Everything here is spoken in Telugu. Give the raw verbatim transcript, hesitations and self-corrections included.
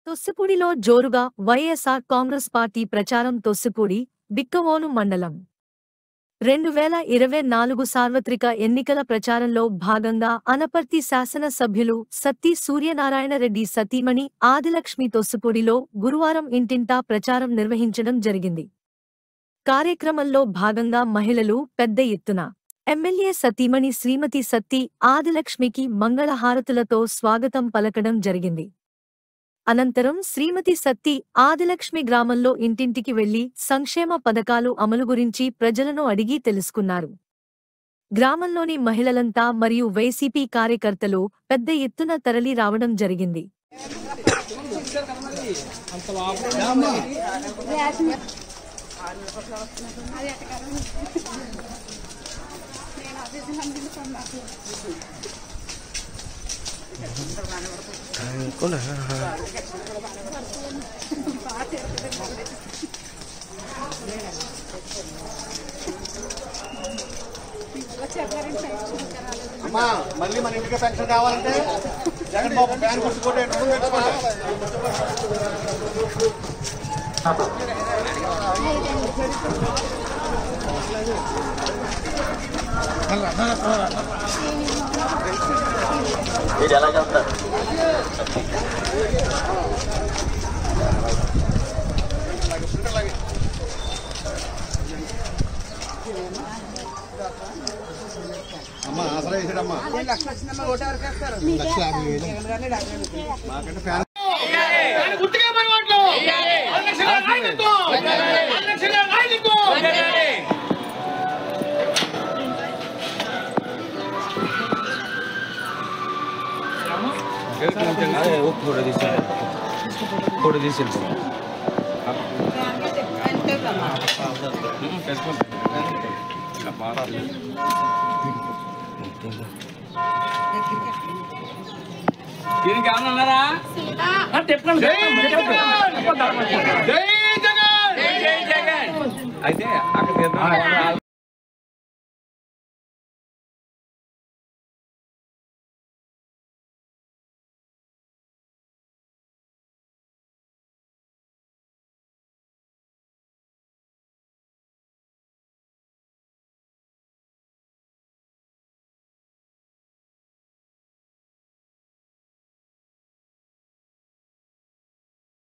తొస్సిపూడిలో జోరుగా వైఎస్ఆర్ కాంగ్రెస్ పార్టీ ప్రచారం. తొస్సిపూడి, బిక్కవోలు మండలం. రెండు వేల ఇరవై నాలుగు సార్వత్రిక ఎన్నికల ప్రచారంలో భాగంగా అనపర్తి శాసన సభ్యులు సత్తి సూర్యనారాయణరెడ్డి సతీమణి ఆదిలక్ష్మి తొస్సిపూడిలో గురువారం ఇంటింటా ప్రచారం నిర్వహించడం జరిగింది. కార్యక్రమంలో భాగంగా మహిళలు పెద్ద ఎత్తున ఎమ్మెల్యే సతీమణి శ్రీమతి సత్తి ఆదిలక్ష్మికి మంగళహారతులతో స్వాగతం పలకడం జరిగింది. అనంతరం శ్రీమతి సత్తి ఆదిలక్ష్మి గ్రామంలో ఇంటింటికి వెళ్లి సంక్షేమ పథకాలు అమలు గురించి ప్రజలను అడిగి తెలుసుకున్నారు. గ్రామంలోని మహిళలంతా మరియు వైసీపీ కార్యకర్తలు పెద్ద ఎత్తున తరలి రావడం జరిగింది. అమ్మా మళ్ళీ మన ఇంటికి పెన్షన్ కావాలంటే జగన్ బాబు ఫ్యాన్ గుర్తుకోండి మీరు ఎలా చేస్తారు? అమ్మా ఆసరా వేసాడమ్మా లక్ష వచ్చిందమ్మా ఓటు ఎవరికి వేస్తారు? లక్ష యాభై వేలు మాకంటే ఫ్యాన్ ఫోటో తీసి ఫోటో తీసి దీనికి ఏమన్నారా అయితే అక్కడ